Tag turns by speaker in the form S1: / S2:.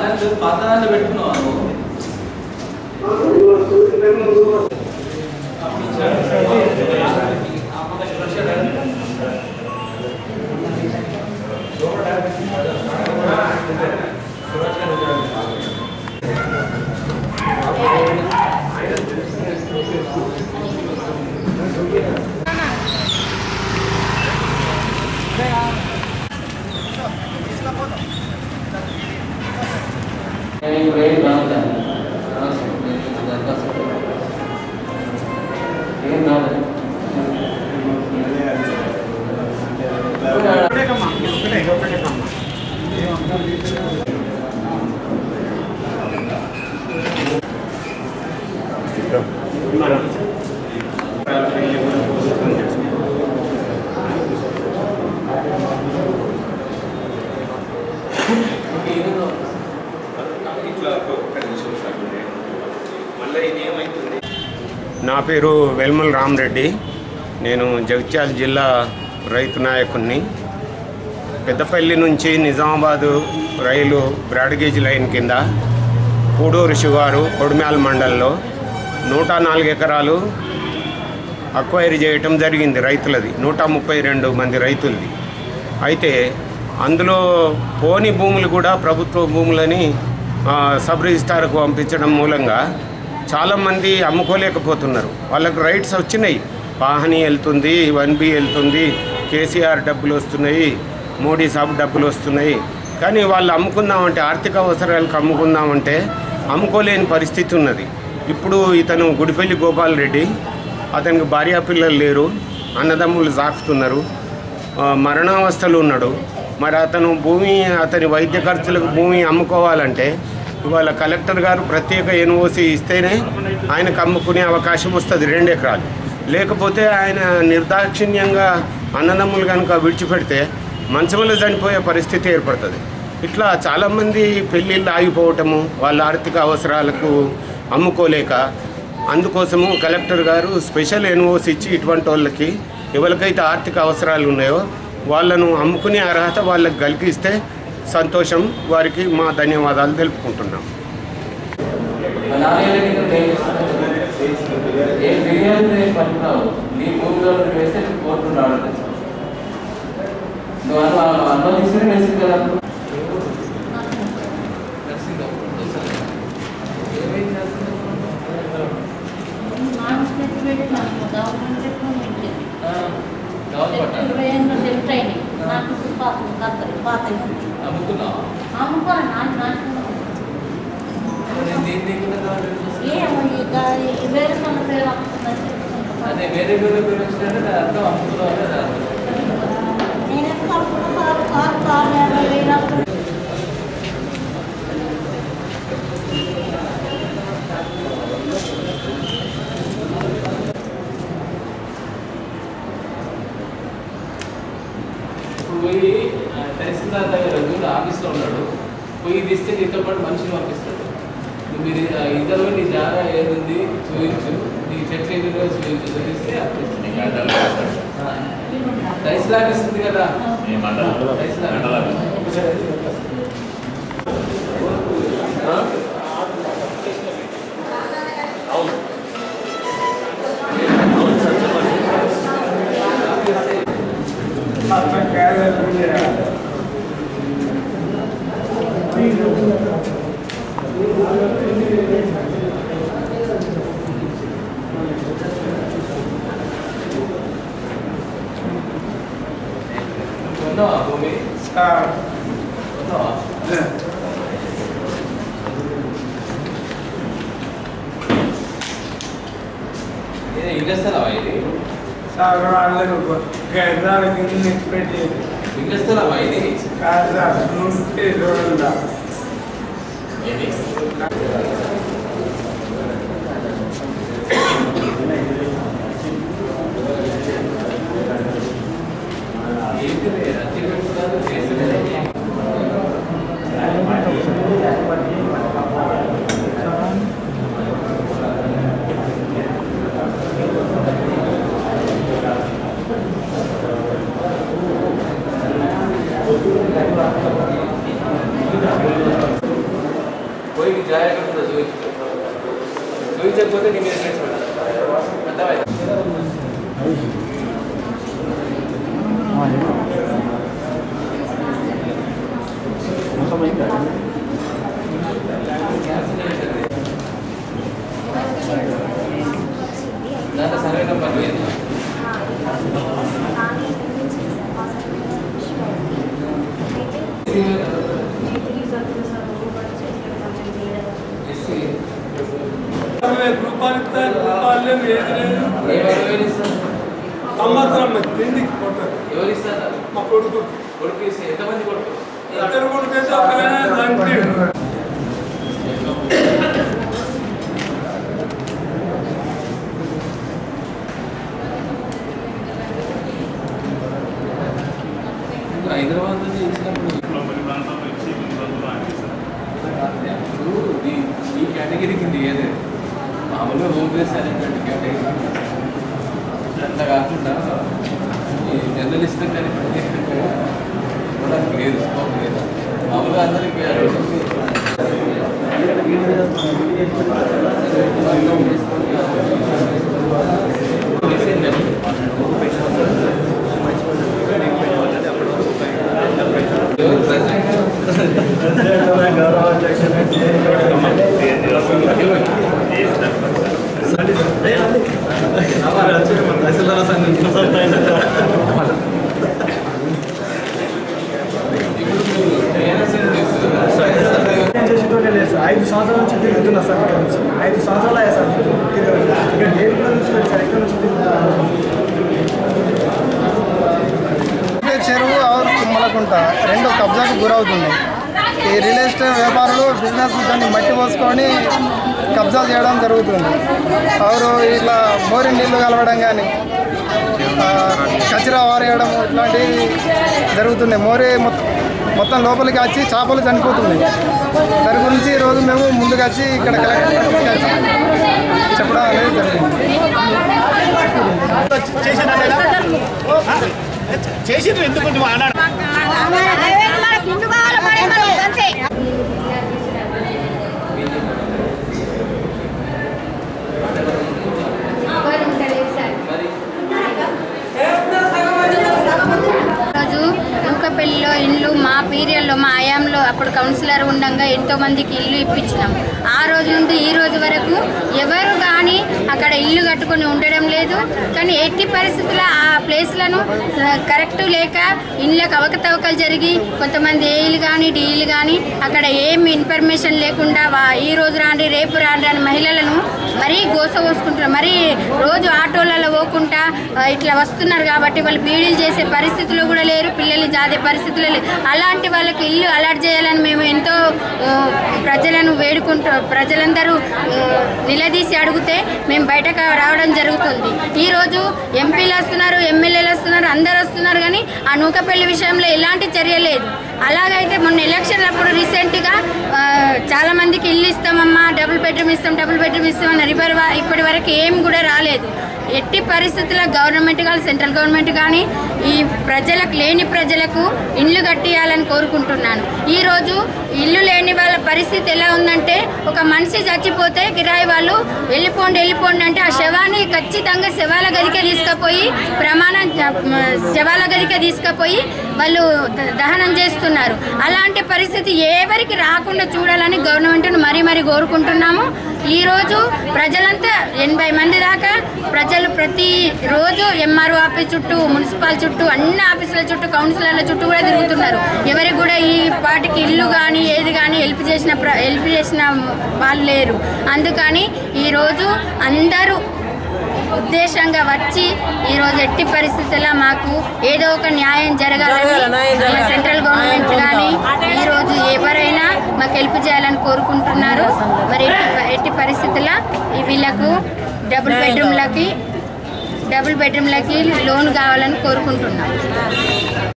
S1: దాని పాతాన్ని పెట్టుకున్నావు
S2: నా పేరు వెల్మల్ రామరెడ్డి. నేను జగిత్యాల జిల్లా రైతు నాయకుడిని. పెద్దపల్లి నుంచి నిజామాబాదు రైలు బ్రాడ్గేజ్ లైన్ కింద పూడూరు శివారు కొడిమ్యాల మండలంలో 104 ఎకరాలు అక్వైర్ చేయటం జరిగింది. రైతులది 132 మంది రైతులది. అయితే అందులో పోని భూములు కూడా ప్రభుత్వ భూములని సబ్ రిజిస్టార్కు పంపించడం మూలంగా చాలామంది అమ్ముకోలేకపోతున్నారు. వాళ్ళకు రైట్స్ వచ్చినాయి. పాహని వెళ్తుంది, 1B వెళ్తుంది, కేసీఆర్ డబ్బులు వస్తున్నాయి, మోడీ సాబ్ డబ్బులు వస్తున్నాయి. కానీ వాళ్ళు అమ్ముకుందామంటే, ఆర్థిక అవసరాలకు అమ్ముకుందామంటే అమ్ముకోలేని పరిస్థితి ఉన్నది. ఇప్పుడు ఇతను గుడిపల్లి గోపాల్ రెడ్డి, అతనికి భార్యా పిల్లలు లేరు, అన్నదమ్ములు సాకుతున్నారు, మరణావస్థలు ఉన్నాడు. మరి అతను అతని వైద్య ఖర్చులకు భూమి అమ్ముకోవాలంటే ఇవాళ కలెక్టర్ గారు ప్రత్యేక ఎన్ఓసి ఇస్తేనే ఆయనకు అమ్ముకునే అవకాశం వస్తుంది 2 ఎకరాలు. లేకపోతే ఆయన నిర్దాక్షిణ్యంగా అన్నదమ్ములు కనుక విడిచిపెడితే మంచంలో చనిపోయే పరిస్థితి ఏర్పడుతుంది. ఇట్లా చాలామంది పెళ్ళిళ్ళు ఆగిపోవటము, వాళ్ళ ఆర్థిక అవసరాలకు అమ్ముకోలేక, అందుకోసము కలెక్టర్ గారు స్పెషల్ ఎన్ఓసి ఇచ్చి ఇటువంటి వాళ్ళకి ఎవరికైతే ఆర్థిక అవసరాలు ఉన్నాయో వాళ్ళను అమ్ముకునే అర్హత వాళ్ళకి కలిగిస్తే సంతోషం. వారికి మా ధన్యవాదాలు తెలుపుకుంటున్నాం.
S1: అదే వేరే వేరే పేరు వచ్చినట్టు అర్థం అమ్ముతున్నావు. పోయి తహసీల్దార్ దగ్గర ఆఫీస్లో ఉన్నాడు. పోయి తీస్తే నీతో పాటు మనిషిని పంపిస్తాడు. మీరు ఇద్దరు నీ జాగా ఏది చూపించు, నీ చెట్లు ఏది చూపించు, చూపిస్తే తహసీల్ ఆఫీస్ ఉంది కదా, భూమి ఇంకేస్తావా? ఇది ఇంకేస్తావా? ఇది చూపించకపోతే నీ మీద కేసు పెడతాను. అర్థమైందా? దాంట్లో సర్వే నెంబర్ లేదు. ఎవరు ఇస్తారు?
S3: మా కొడుకు
S1: కొడుకు ఇస్తే ఎంతమంది కొడుకు?
S3: ఇద్దరు కొడుకు అయితే
S1: హైదరాబాద్ నుంచి ఇచ్చినప్పుడు ఈ కేటగిరీ కింద ఏదే మామూలుగా హోమ్ బేస్ అనేటువంటి కేటగిరీ అంతా కాకుండా ఈ జర్నలిస్ట్ కానీ ప్రత్యేకంగా కూడా లేదు, స్కోప్ లేదు. మామూలుగా అందరికీ
S4: లేదు సార్. 5 సంవత్సరాల నుంచి తిరుగుతున్నా సార్. ఇక్కడ నుంచి 5 సంవత్సరాలు అయ్యా సార్ ఇక్కడ డేట్ కూడా చూసుకోండి సార్. ఇక్కడ నుంచి చెరువు ఆరు తుమ్మలకుంట రెండు కబ్జాకు గురవుతున్నాయి. ఈ రియల్ ఎస్టేట్ వ్యాపారులు బిజినెస్ దాన్ని మట్టి పోసుకొని కబ్జా చేయడం జరుగుతుంది. ఎవరు ఇట్లా బోరింగ్ నీళ్లు కలవడం కానీ కచరా వారేయడం ఇట్లాంటివి జరుగుతున్నాయి. మోరే మొత్తం లోపలికి వచ్చి చేపలు చనిపోతున్నాయి. దాని గురించి ఈరోజు మేము ముందుకు వచ్చి ఇక్కడ కలెక్టర్ తీసుకొచ్చి చెప్పడం అనేది జరిగింది.
S5: నూకపల్లిలో ఇండ్లు మా పీరియడ్లో మా ఆయాంలో అప్పుడు కౌన్సిలర్ ఉండగా ఎంతోమందికి ఇల్లు ఇప్పించినాం. ఆ రోజు నుండి ఈ రోజు వరకు ఎవరు కానీ అక్కడ ఇల్లు కట్టుకొని ఉండడం లేదు. కానీ ఎట్టి పరిస్థితుల్లో ఆ ప్లేస్లను కరెక్ట్ లేక ఇళ్ళకి అవకతవకలు జరిగి కొంతమంది ఏఈలు కానీ డీఈలు కానీ అక్కడ ఏమి ఇన్ఫర్మేషన్ లేకుండా ఈ రోజు రాండి రేపు రాండి అని మహిళలను మరీ గోసపోసుకుంటున్నారు. మరీ రోజు ఆటోలలో పోకుండా ఇట్లా వస్తున్నారు కాబట్టి వాళ్ళు బీడీలు చేసే పరిస్థితుల్లో కూడా లేరు, పిల్లల్ని జాదే పరిస్థితుల్లో లేరు. అలాంటి వాళ్ళకి ఇల్లు అలాట్ చేయాలని మేము ఎంతో ప్రజలను ప్రజలందరూ నిలదీసి అడిగితే మేము బయటకు రావడం జరుగుతుంది. ఈరోజు ఎంపీలు వస్తున్నారు, ఎమ్మెల్యేలు వస్తున్నారు, అందరు వస్తున్నారు. కానీ ఆ నూకపల్లి విషయంలో ఎలాంటి చర్య లేదు. అలాగైతే మొన్న ఎలక్షన్లు అప్పుడు రీసెంట్గా చాలా మందికి ఇల్లు ఇస్తామమ్మా, డబుల్ బెడ్రూమ్ ఇస్తామన్న ఇప్పటి వరకు ఏం కూడా రాలేదు. ఎట్టి పరిస్థితుల్లో గవర్నమెంట్ కానీ సెంట్రల్ గవర్నమెంట్ కానీ ఈ ప్రజలకు లేని ప్రజలకు ఇల్లు కట్టియాలని కోరుకుంటున్నాను. ఈరోజు ఇల్లు లేని వాళ్ళ పరిస్థితి ఎలా ఉందంటే ఒక మనిషి చచ్చిపోతే కిరాయి వాళ్ళు వెళ్ళిపోండి అంటే ఆ శవాన్ని ఖచ్చితంగా శవాల గదికే తీసుకుపోయి శవాల గదికే తీసుకుపోయి వాళ్ళు దహనం చేస్తున్నారు. అలాంటి పరిస్థితి ఎవరికి రాకుండా చూడాలని గవర్నమెంట్ను మరీ కోరుకుంటున్నాము. ఈరోజు ప్రజలంతా 80 మంది దాకా ప్రజలు ప్రతిరోజు ఎంఆర్ఓ ఆఫీస్ చుట్టూ, మున్సిపల్ చుట్టూ, అన్ని ఆఫీసుల చుట్టూ, కౌన్సిలర్ల చుట్టూ కూడా తిరుగుతున్నారు. ఎవరికి కూడా ఈ పాటికి ఇల్లు కానీ ఏది కానీ హెల్ప్ చేసిన వాళ్ళు లేరు. అందుకని ఈరోజు అందరూ ఉద్దేశంగా వచ్చి ఈరోజు ఎట్టి పరిస్థితుల్లో మాకు ఏదో ఒక న్యాయం జరగాలని సెంట్రల్ గవర్నమెంట్ కానీ ఈరోజు ఎవరైనా మాకు హెల్ప్ చేయాలని కోరుకుంటున్నారు. మరి ఎట్టి పరిస్థితుల్లో వీళ్ళకు డబుల్ బెడ్రూమ్లకి లోన్ కావాలని కోరుకుంటున్నాం.